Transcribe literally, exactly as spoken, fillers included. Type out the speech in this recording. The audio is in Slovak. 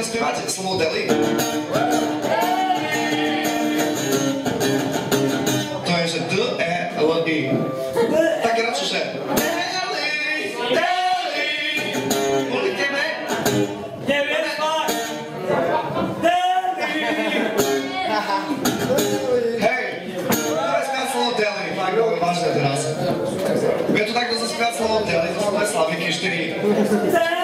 Viete spievať slovo deli? To je, že D E L I. Tak radšej, že deli, deli. Políteme? Neviem spať. Deli. Hej, teraz spievať slovo deli. Fakt, vážne teraz. Bude tu takto zaspievať slovo deli, to sú dve slaviky, štyri.